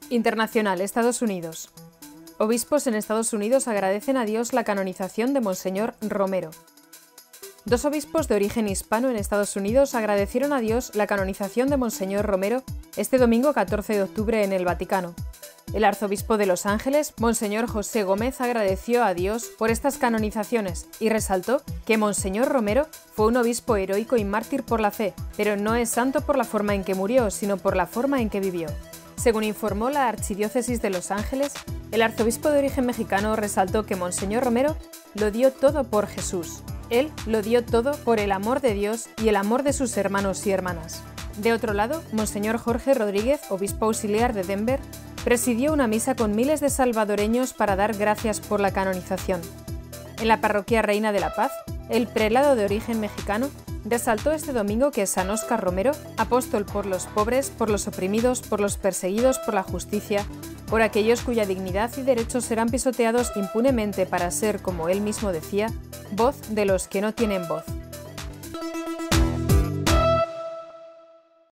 Internacional, Estados Unidos. Obispos en Estados Unidos agradecen a Dios la canonización de Monseñor Romero. Dos obispos de origen hispano en Estados Unidos agradecieron a Dios la canonización de Monseñor Romero este domingo 14 de octubre en el Vaticano. El arzobispo de Los Ángeles, Monseñor José Gómez, agradeció a Dios por estas canonizaciones y resaltó que Monseñor Romero fue un obispo heroico y mártir por la fe, pero no es santo por la forma en que murió, sino por la forma en que vivió. Según informó la Archidiócesis de Los Ángeles, el arzobispo de origen mexicano resaltó que Monseñor Romero lo dio todo por Jesús. Él lo dio todo por el amor de Dios y el amor de sus hermanos y hermanas. De otro lado, Monseñor Jorge Rodríguez, obispo auxiliar de Denver, presidió una misa con miles de salvadoreños para dar gracias por la canonización. En la parroquia Reina de la Paz, el prelado de origen mexicano resaltó este domingo que San Óscar Romero, apóstol por los pobres, por los oprimidos, por los perseguidos por la justicia, por aquellos cuya dignidad y derechos serán pisoteados impunemente para ser, como él mismo decía, voz de los que no tienen voz.